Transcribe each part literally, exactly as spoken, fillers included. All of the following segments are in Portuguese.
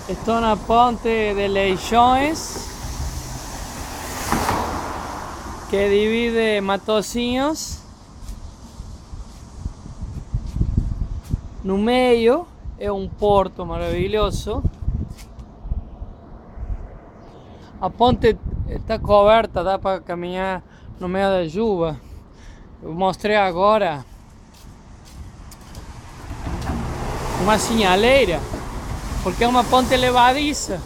Estou na ponte de Leixões, que divide Matosinhos. No meio é um porto maravilhoso. A ponte está coberta, dá para caminhar no meio da chuva. Eu mostrei agora uma sinaleira, porque é uma ponte levadiça.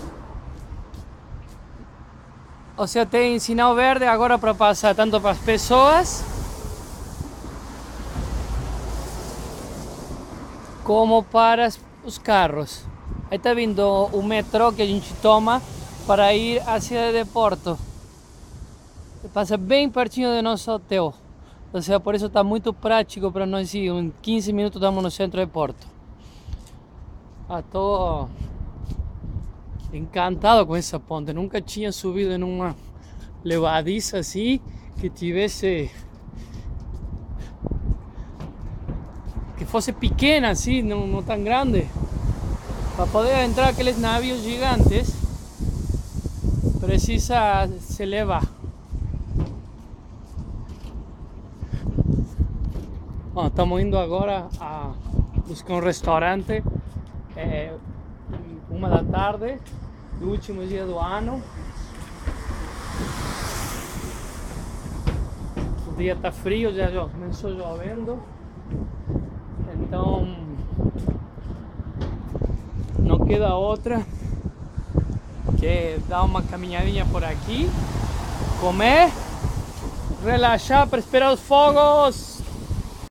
Ou seja, tem sinal verde agora para passar tanto para as pessoas como para os carros. Aí está vindo o metrô que a gente toma para ir à cidade de Porto. Passa bem pertinho do nosso hotel. Ou seja, por isso está muito prático para nós ir. Em quinze minutos estamos no centro de Porto. Estou encantado com essa ponte. Nunca tinha subido em uma levadiça assim que tivesse, que fosse pequena assim, não, não tão grande, para poder entrar aqueles navios gigantes. Precisa se levar. Bom, estamos indo agora a buscar um restaurante. É uma da tarde, do último dia do ano. O dia está frio, já começou chovendo. Então não queda outra que dar uma caminhadinha por aqui, comer, relaxar para esperar os fogos.